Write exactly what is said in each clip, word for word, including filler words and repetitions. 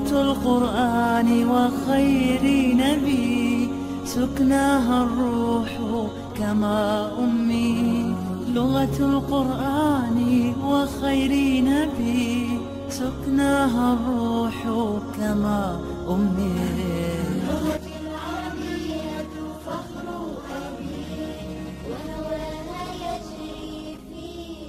لغة القرآن وخير نبي سكناها الروح كما أمي. لغة القرآن وخير نبي سكناها الروح كما أمي. لغتي العربية فخر أبي وهواها يجري في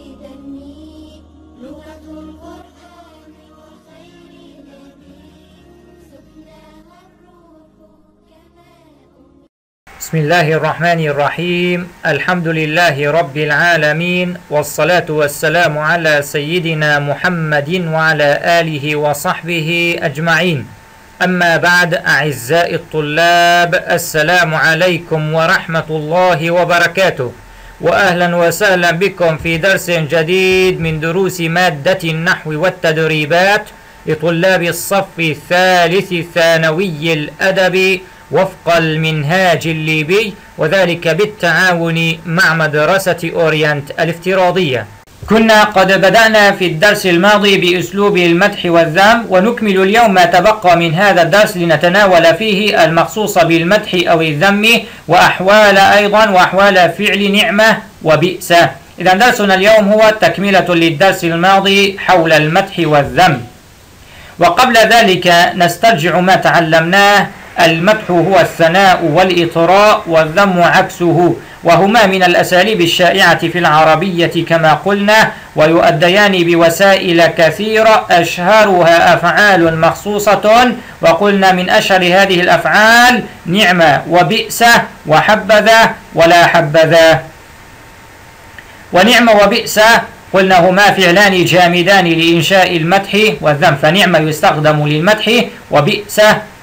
دمي. لغة القرآن وخير نبي سكناها الروح كما أمي. بسم الله الرحمن الرحيم. الحمد لله رب العالمين، والصلاة والسلام على سيدنا محمد وعلى آله وصحبه أجمعين. أما بعد، أعزائي الطلاب، السلام عليكم ورحمة الله وبركاته، وأهلا وسهلا بكم في درس جديد من دروس مادة النحو والتدريبات لطلاب الصف الثالث الثانوي الأدبي وفق المنهاج الليبي، وذلك بالتعاون مع مدرسة أورينت الافتراضية. كنا قد بدأنا في الدرس الماضي بأسلوب المدح والذم، ونكمل اليوم ما تبقى من هذا الدرس لنتناول فيه المخصوص بالمدح أو الذم، وأحوال أيضا وأحوال فعل نعمة وبئس. إذا درسنا اليوم هو تكملة للدرس الماضي حول المدح والذم. وقبل ذلك نسترجع ما تعلمناه. المدح هو الثناء والإطراء، والذم عكسه، وهما من الأساليب الشائعة في العربية كما قلنا، ويؤديان بوسائل كثيرة أشهرها أفعال مخصوصة، وقلنا من أشهر هذه الأفعال نعمة وبئس وحبذا ولا حبذا. ونعمة وبئس قلنا هما فعلان جامدان لإنشاء المدح والذم، فنعمة يستخدم للمدح، وبئس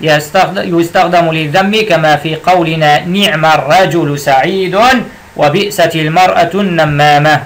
يستخدم للذم، كما في قولنا نعم الرجل سعيد وبئست المرأة النمامة.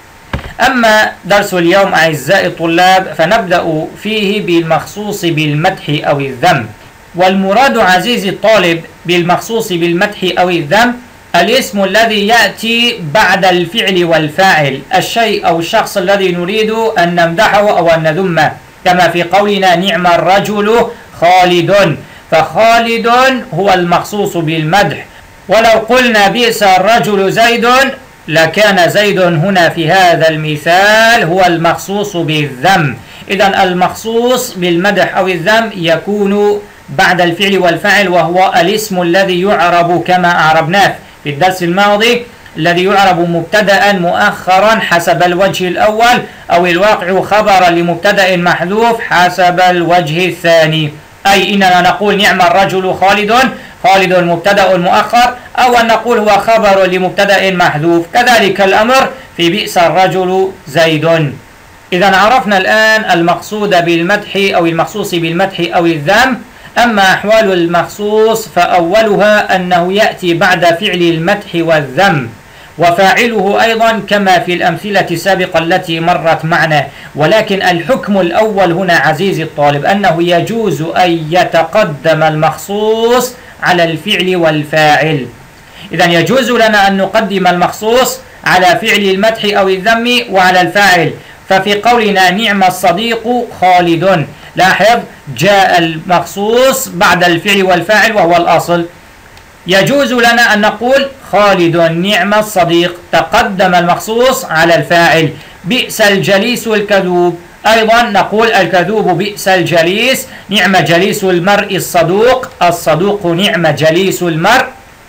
أما درس اليوم أعزائي الطلاب فنبدأ فيه بالمخصوص بالمدح أو الذم. والمراد عزيزي الطالب بالمخصوص بالمدح أو الذم الاسم الذي يأتي بعد الفعل والفاعل، الشيء أو الشخص الذي نريد أن نمدحه أو أن نذمه، كما في قولنا نعم الرجل خالد، فخالد هو المخصوص بالمدح. ولو قلنا بئس الرجل زيد لكان زيد هنا في هذا المثال هو المخصوص بالذم. إذن المخصوص بالمدح أو الذم يكون بعد الفعل والفاعل، وهو الاسم الذي يعرب كما أعربناه في الدرس الماضي، الذي يعرب مبتدأ مؤخرا حسب الوجه الأول، أو الواقع خبرا لمبتدأ محذوف حسب الوجه الثاني. أي إننا نقول نعم الرجل خالد، خالد مبتدأ مؤخر، أو أن نقول هو خبر لمبتدأ محذوف. كذلك الأمر في بئس الرجل زيد. إذا عرفنا الآن المقصود بالمدح أو المخصوص بالمدح أو الذم. أما أحوال المخصوص فأولها أنه يأتي بعد فعل المدح والذم، وفاعله أيضا كما في الأمثلة السابقة التي مرت معنا. ولكن الحكم الأول هنا عزيزي الطالب أنه يجوز أن يتقدم المخصوص على الفعل والفاعل. إذن يجوز لنا أن نقدم المخصوص على فعل المدح أو الذم وعلى الفاعل. ففي قولنا نعم الصديق خالد، لاحظ جاء المخصوص بعد الفعل والفاعل وهو الأصل. يجوز لنا أن نقول خالد نعم الصديق، تقدم المخصوص على الفاعل. بئس الجليس الكذوب، أيضا نقول الكذوب بئس الجليس، نعم جليس المرء الصدوق، الصدوق نعم جليس المرء،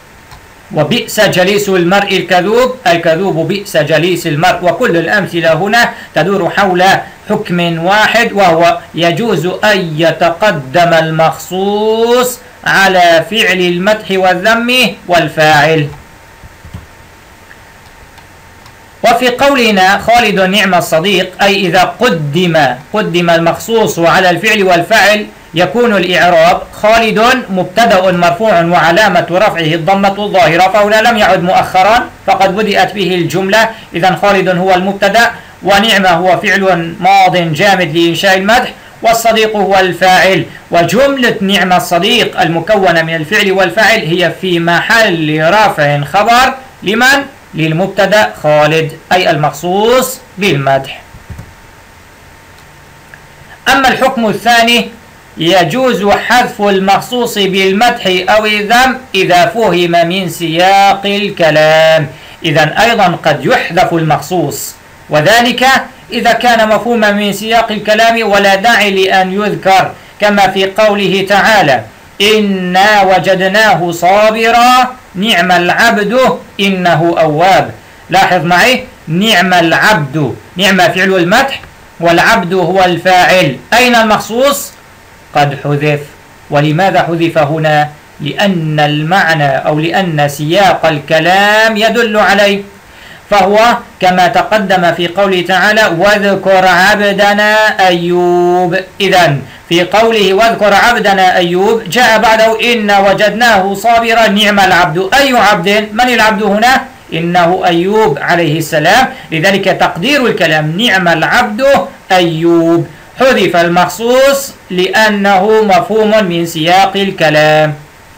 وبئس جليس المرء الكذوب، الكذوب بئس جليس المرء. وكل الأمثلة هنا تدور حول حكم واحد، وهو يجوز أن يتقدم المخصوص على فعل المدح والذم والفاعل. وفي قولنا خالد نعم الصديق، أي إذا قدم قدم المخصوص على الفعل والفاعل يكون الإعراب خالد مبتدأ مرفوع وعلامة رفعه الضمة الظاهرة، فهنا لم يعد مؤخرا فقد بدأت به الجملة. إذن خالد هو المبتدأ، ونعمة هو فعل ماض جامد لإنشاء المدح، والصديق هو الفاعل. وجملة نعم الصديق المكونة من الفعل والفاعل هي في محل رفع خبر لمن؟ للمبتدأ خالد، أي المخصوص بالمدح. أما الحكم الثاني يجوز حذف المخصوص بالمدح أو الذم إذا فهم من سياق الكلام. إذن أيضا قد يحذف المخصوص، وذلك إذا كان مفهوما من سياق الكلام ولا داعي لأن يذكر، كما في قوله تعالى: إنا وجدناه صابرا نعم العبد إنه أواب. لاحظ معي، نعم العبد، نعم فعل المدح والعبد هو الفاعل. أين المخصوص؟ قد حذف. ولماذا حذف هنا؟ لأن المعنى أو لأن سياق الكلام يدل عليه، فهو كما تقدم في قوله تعالى: واذكر عبدنا أيوب. إذن في قوله واذكر عبدنا أيوب جاء بعده إن وجدناه صابرا نعم العبد. أي عبد؟ من العبد هنا؟ إنه أيوب عليه السلام. لذلك تقدير الكلام نعم العبد أيوب. حذف المخصوص لأنه مفهوم من سياق الكلام.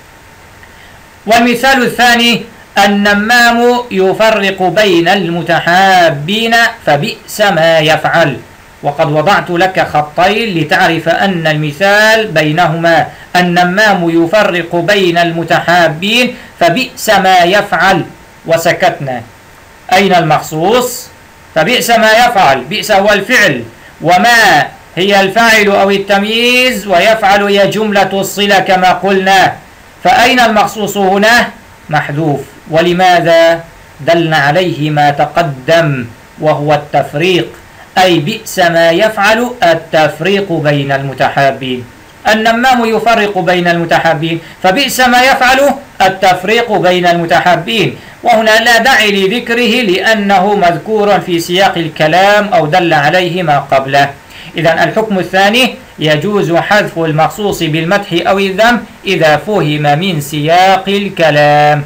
والمثال الثاني: النمام يفرق بين المتحابين فبئس ما يفعل. وقد وضعت لك خطين لتعرف أن المثال بينهما النمام يفرق بين المتحابين فبئس ما يفعل، وسكتنا. أين المخصوص؟ فبئس ما يفعل، بئس هو الفعل، وما هي الفاعل أو التمييز، ويفعل هي جملة الصلة كما قلنا. فأين المخصوص هنا؟ محذوف. ولماذا؟ دلنا عليه ما تقدم وهو التفريق، أي بئس ما يفعل التفريق بين المتحابين. النمام يفرق بين المتحابين، فبئس ما يفعل التفريق بين المتحابين. وهنا لا داعي لذكره لأنه مذكور في سياق الكلام أو دل عليه ما قبله. إذن الحكم الثاني: يجوز حذف المخصوص بالمدح أو الذم إذا فهم من سياق الكلام.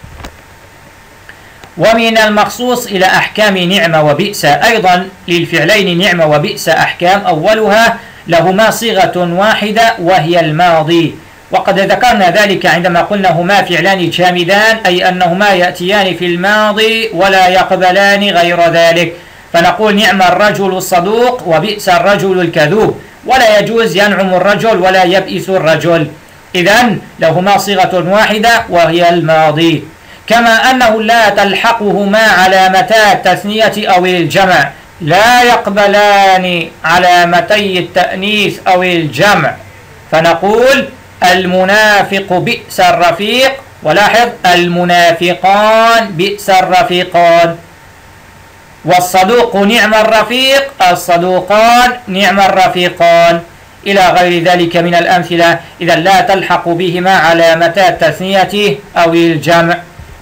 ومن المخصوص إلى أحكام نعم وبئس. أيضا للفعلين نعم وبئس أحكام. أولها لهما صيغة واحدة وهي الماضي، وقد ذكرنا ذلك عندما قلنا هما فعلان جامدان، أي أنهما يأتيان في الماضي ولا يقبلان غير ذلك. فنقول نعم الرجل الصدوق وبئس الرجل الكذوب، ولا يجوز ينعم الرجل ولا يبئس الرجل. إذن لهما صيغة واحدة وهي الماضي. كما أنه لا تلحقهما علامتا التثنية أو الجمع، لا يقبلان علامتي التأنيث أو الجمع. فنقول المنافق بئس الرفيق، ولاحظ المنافقان بئس الرفيقان. والصدوق نعم الرفيق، الصدوقان نعم الرفيقان، إلى غير ذلك من الأمثلة. إذا لا تلحق بهما علامتا التثنية أو الجمع.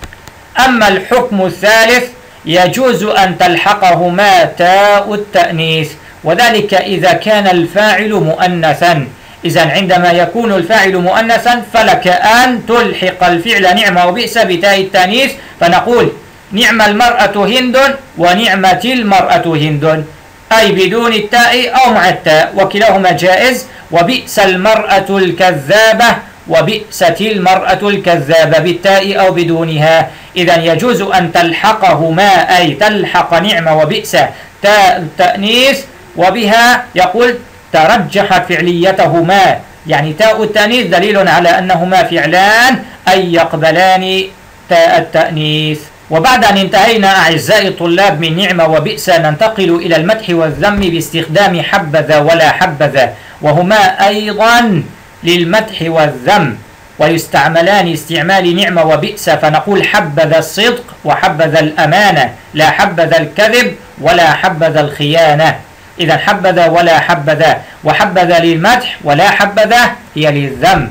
أما الحكم الثالث: يجوز أن تلحقهما تاء التأنيث، وذلك إذا كان الفاعل مؤنثا. إذن عندما يكون الفاعل مؤنثا فلك أن تلحق الفعل نعم وبئس بتاء التأنيث، فنقول نعم المرأة هند ونعمة المرأة هند، أي بدون التاء أو مع التاء، وكلاهما جائز. وبئس المرأة الكذابة وبئست المرأة الكذابة بالتاء أو بدونها. إذن يجوز أن تلحقهما، أي تلحق نعم وبئس تاء التأنيث، وبها يقول ترجحت فعليتهما، يعني تاء التأنيث دليل على أنهما فعلان أي يقبلان تاء التأنيث. وبعد أن انتهينا أعزائي الطلاب من نعم وبئس ننتقل إلى المدح والذم باستخدام حبذا ولا حبذا، وهما أيضا للمدح والذم، ويستعملان استعمال نعم وبئس. فنقول حبذا الصدق وحبذا الأمانة، لا حبذا الكذب ولا حبذا الخيانة. إذا حبذا ولا حبذا، وحبذا للمدح ولا حبذا هي للذم.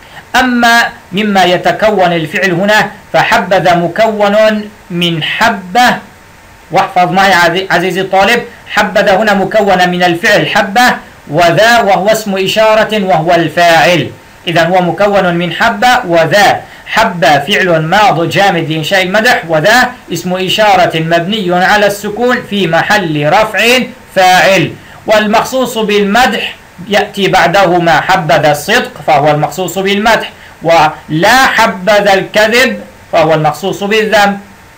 أما مما يتكون الفعل هنا فحبذا مكون من حبة، واحفظ معي عزيزي الطالب، حبذا هنا مكون من الفعل حبة وذا وهو اسم إشارة وهو الفاعل. إذا هو مكون من حبة وذا. حبة فعل ماض جامد لإنشاء المدح، وذا اسم إشارة مبني على السكون في محل رفع فاعل. والمخصوص بالمدح يأتي بعدهما حبذا الصدق فهو المخصوص بالمدح، ولا حبذا الكذب فهو المخصوص بالذم.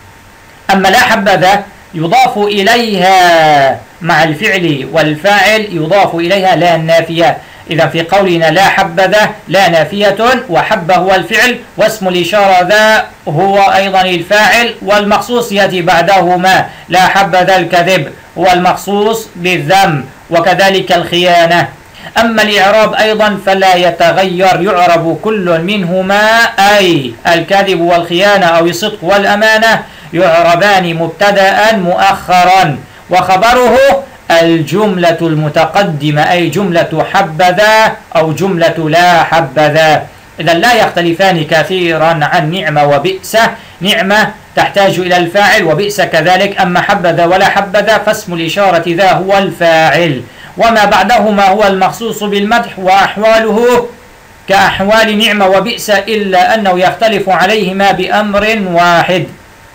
أما لا حبذا يضاف إليها مع الفعل والفاعل، يضاف إليها لا النافية، إذا في قولنا لا حبذا لا نافية، وحب هو الفعل، واسم الإشارة ذا هو أيضا الفاعل، والمخصوص يأتي بعدهما. لا حبذا الكذب هو المخصوص بالذم، وكذلك الخيانة. أما الإعراب أيضا فلا يتغير، يعرب كل منهما، أي الكذب والخيانة أو الصدق والأمانة يعربان مبتدأ مؤخرا، وخبره الجملة المتقدمة، أي جملة حبذا أو جملة لا حبذا. إذا لا يختلفان كثيرا عن نعمة وبئس. نعمة تحتاج إلى الفاعل، وبئس كذلك. أما حبذا ولا حبذا فاسم الإشارة ذا هو الفاعل، وما بعدهما هو المخصوص بالمدح، وأحواله كأحوال نعمة وبئس، إلا أنه يختلف عليهما بأمر واحد،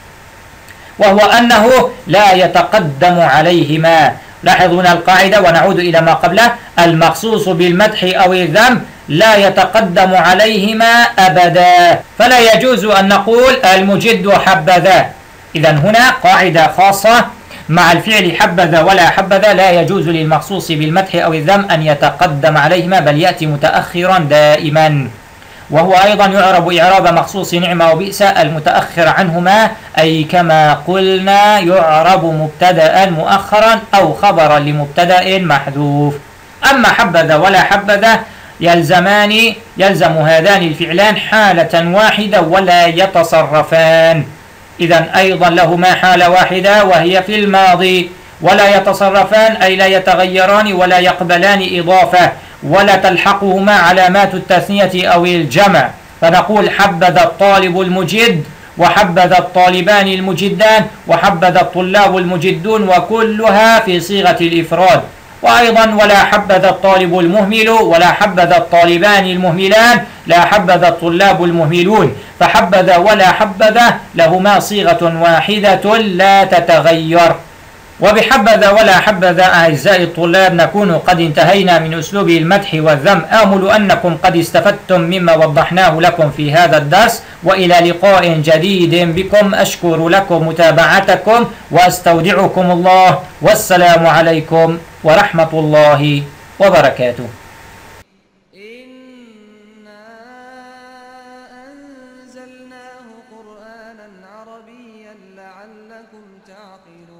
وهو أنه لا يتقدم عليهما. لاحظوا هنا القاعدة ونعود إلى ما قبله: المخصوص بالمدح أو الذم لا يتقدم عليهما أبدا، فلا يجوز أن نقول المجد حبذا. إذا هنا قاعدة خاصة مع الفعل حبذا ولا حبذا، لا يجوز للمخصوص بالمدح أو الذم أن يتقدم عليهما، بل يأتي متأخرا دائما. وهو أيضا يعرب إعراب مخصوص نعمة وبئس المتأخر عنهما، أي كما قلنا يعرب مبتدأ مؤخرا أو خبرا لمبتدأ محذوف. أما حبذا ولا حبذا يلزمان يلزم هذان الفعلان حالة واحدة ولا يتصرفان. إذا أيضا لهما حالة واحدة وهي في الماضي، ولا يتصرفان أي لا يتغيران ولا يقبلان إضافة، ولا تلحقهما علامات التثنية أو الجمع، فنقول حبذا الطالب المجد، وحبذا الطالبان المجدان، وحبذا الطلاب المجدون، وكلها في صيغة الإفراد. وأيضا ولا حبذا الطالب المهمل، ولا حبذا الطالبان المهملان، لا حبذا الطلاب المهملون. فحبذا ولا حبذا لهما صيغة واحدة لا تتغير. وبحبذا ولا حبذا أعزائي الطلاب نكون قد انتهينا من أسلوب المدح والذم. آمل أنكم قد استفدتم مما وضحناه لكم في هذا الدرس، وإلى لقاء جديد بكم. أشكر لكم متابعتكم وأستودعكم الله، والسلام عليكم ورحمة الله وبركاته. إنا أنزلناه قرآنا عربيا لعلكم تعقلون.